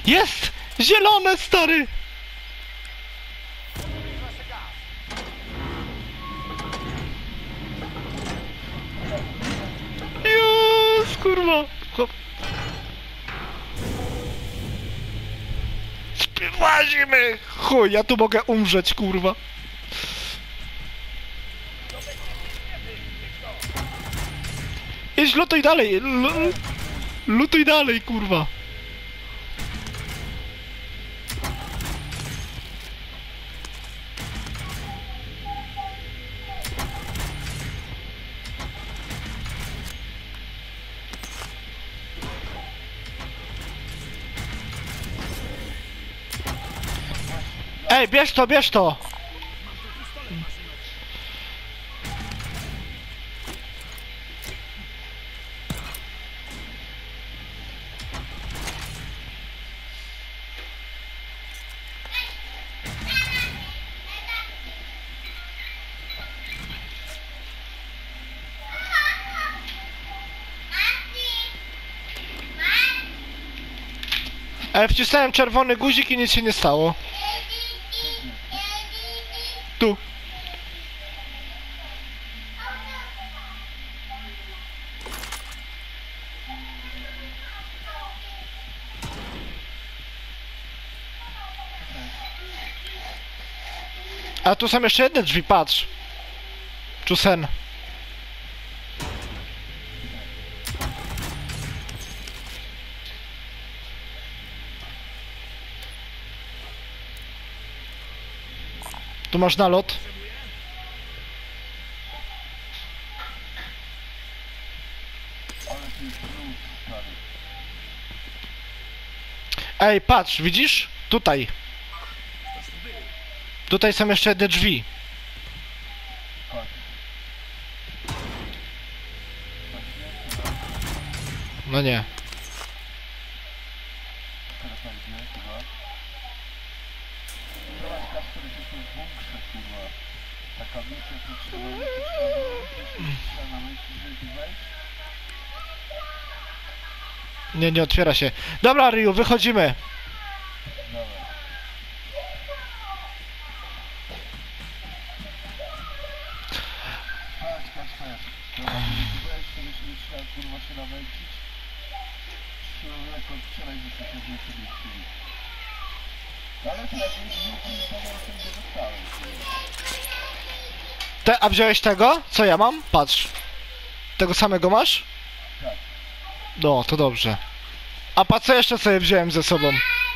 Jest! Zielone, stary! Jest, kurwa! Hop. Łazimy! Chuj, ja tu mogę umrzeć, kurwa. Idź, lutuj dalej! Lutuj dalej, kurwa! Ej, bierz to, bierz to! Ej, wcisnąłem czerwony guzik i nic się nie stało. Tu. A tu są jeszcze jedne drzwi, patrz. Czusen. Tu masz nalot. Ej, patrz, widzisz? Tutaj. Tutaj są jeszcze jedne drzwi. No nie. Nie, nie otwiera się. Dobra, Ryu, wychodzimy. A wziąłeś tego? Co ja mam? Patrz. Tego samego masz? No, to dobrze. A pa co jeszcze sobie wziąłem ze sobą?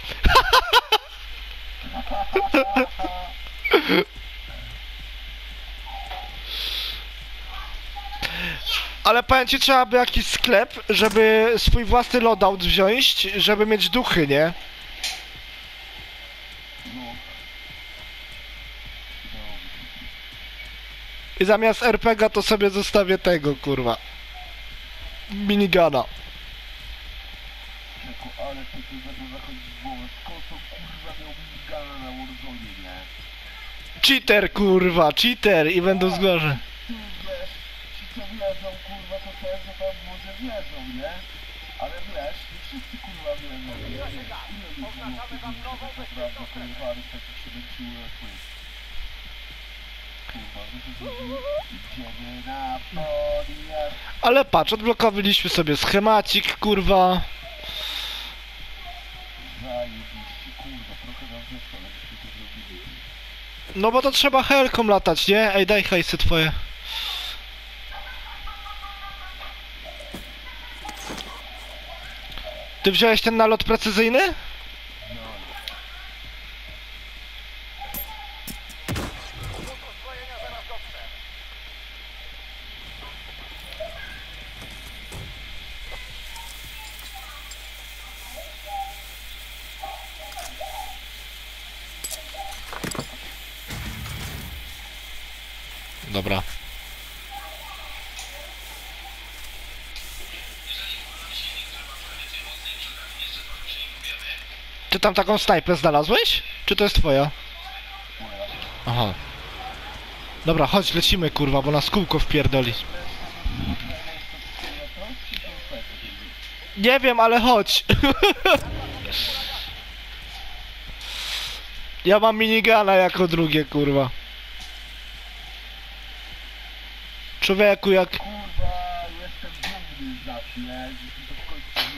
Ale powiem ci, trzeba by jakiś sklep, żeby swój własny loadout wziąć, żeby mieć duchy, nie? I zamiast RPG to sobie zostawię tego, kurwa. Minigana. Ale to tu będą zachodzić w głowę. Skąd to kurwa miał minigana na Warzone, nie? Cheater, kurwa, cheater i będą zgłoszę. Ty wiesz, ci co wierzą, kurwa, to też, że tam może wierzą, nie? Ale wiesz, nie wszyscy kurwa wierzą, nie? Ile ludzi było w tym naprawdę pojechali, takich się męczyły jak my. Kurwa, że to zrobili, idziemy na podjazd. Ale patrz, odblokowaliśmy sobie schemacik, kurwa. Zajebiście, kurwa, trochę nam zeszło, ale byśmy to zrobili. No bo to trzeba helką latać, nie? Ej, daj hajsy twoje. Ty wziąłeś ten nalot precyzyjny? Dobra. Ty tam taką snajpę znalazłeś? Czy to jest twoja? Aha. Dobra, chodź, lecimy, kurwa, bo nas kółko wpierdoli. Nie wiem, ale chodź. Ja mam minigana jako drugie, kurwa. Człowieku, jak... Kurwa, jestem dumny z nas, nie? Że to w końcu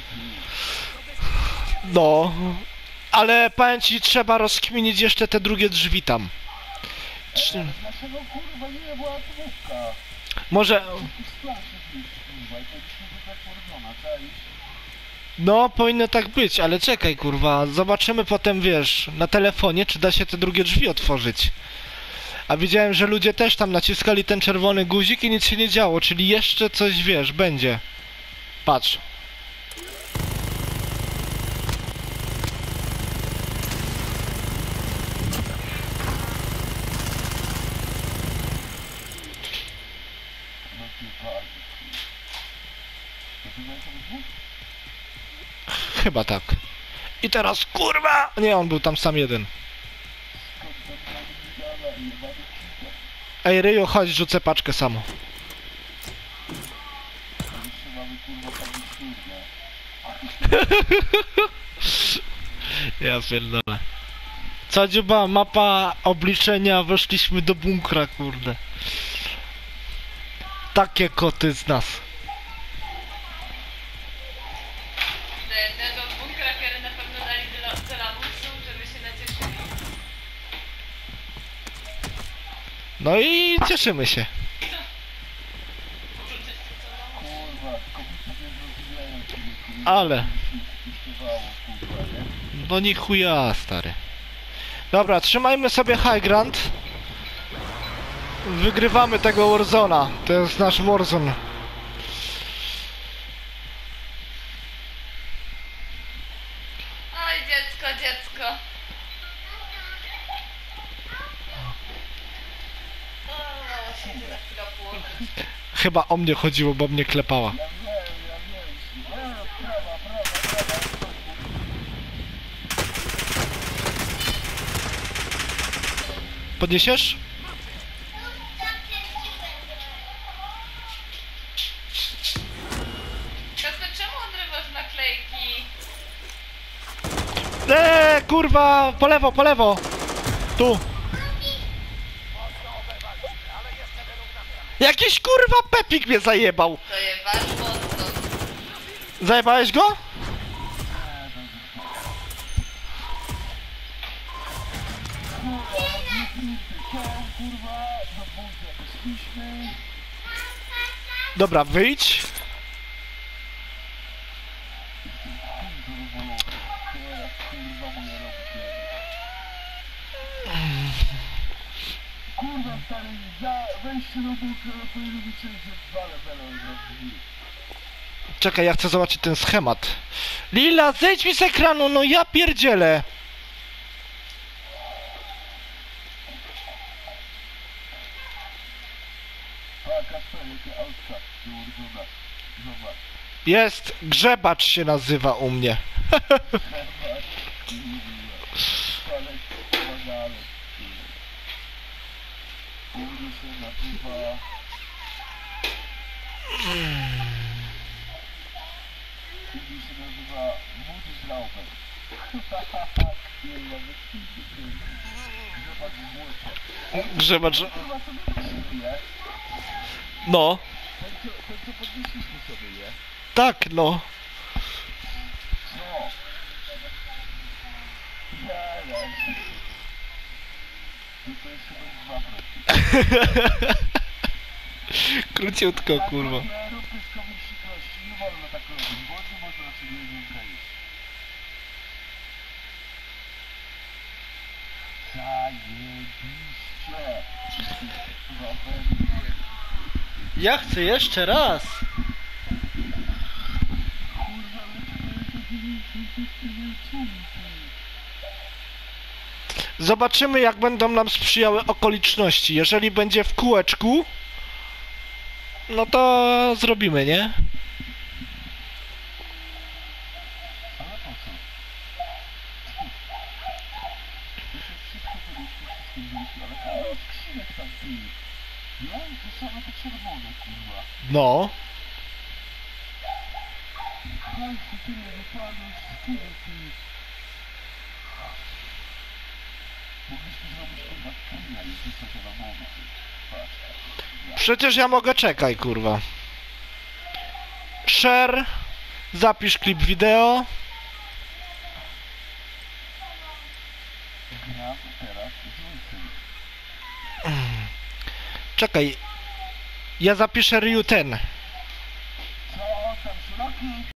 nie. No... Ale powiem ci, trzeba rozkminić jeszcze te drugie drzwi tam. Dlaczego kurwa nie była atomówka? Może... Jakiś splash jest, kurwa, i to byśmy wybrać Warzona, czaisz? No, powinno tak być, ale czekaj, kurwa. Zobaczymy potem, wiesz, na telefonie, czy da się te drugie drzwi otworzyć. A widziałem, że ludzie też tam naciskali ten czerwony guzik i nic się nie działo, czyli jeszcze coś, wiesz, będzie. Patrz. No ty bardzo, kurwa. To ty miałeś sobie dwóch? Chyba tak. I teraz, kurwa! Nie, on był tam sam jeden. Skąd tam mamy gigana i jebany kita? Ej, Ryju, chodź, rzucę paczkę samo. A jeszcze mamy kurwa tam szturnia. Ja pierdolę. Co dziuba, mapa obliczenia, weszliśmy do bunkra, kurde. Takie koty z nas. Tego bunkra, który na pewno dali dla lamusów, żeby się nacieszyli. No i cieszymy się. Kurwa, kobiety nie zrozumiają ciebie, kurwa. Ale. Kosztowało, kurwa, nie? No ni chuja, stary. Dobra, trzymajmy sobie high ground. Wygrywamy tego Warzona. To jest nasz Warzone. Oj, dziecko, dziecko. O, się za chwilę położyć. Chyba o mnie chodziło, bo mnie klepała. Ja wiem. Prawa, prawa. Podniesiesz? Kasper, czemu odrywasz naklejki? Kurwa! Po lewo, po lewo! Tu! Jakiś kurwa pepik mnie zajebał! To je wasz mocno. Zajebałeś go? Kurwa, do bunkra wyszliśmy. Dobra, wyjdź. Teraz kurwa moja robię. Kurwa stary, za wejście do bunkra powinno być że dwa levele od drzwi. Czekaj, ja chcę zobaczyć ten schemat. Lila, zejdź mi z ekranu, no ja pierdzielę! A Kasper, jakie autka do Warzona. Zobacz. Jest, grzebacz się nazywa u mnie. Zobacz, kurwa. Ale pomagamy. U mnie się nazywa... U mnie się nazywa Młody Zrauber. Kurwa, wyślijcie kurwa. Zobacz w młocie. Grzebacz... Kurwa, to nie nie? No. Ten co podnieśliśmy sobie, nie? Tak, no. Co? Zaraz. No to jeszcze będzie 2%. Króciutko, kurwa. Nie rób pyskowych przykrości, nie wolno tak robić, bo nie można sobie nie zgrać. Zajebiście. Kurwa, pewnie. Ja chcę jeszcze raz. Kurwa, Zobaczymy, jak będą nam sprzyjały okoliczności. Jeżeli będzie w kółeczku, no to zrobimy, nie? ale po co? Jeszcze wszystko byliśmy, wszystko byliśmy, ale kawał skrzynek tam był. No i to same te czerwone, kurwa. No. Chodź, ty tyle wypadł z skóry, ty. i ty co się do głowy, patrz. Przecież ja mogę, czekaj, kurwa. Share. Zapisz klip wideo. Gram teraz z Czekaj. Ja zapiszę Ryu ten. Co tam szeroki?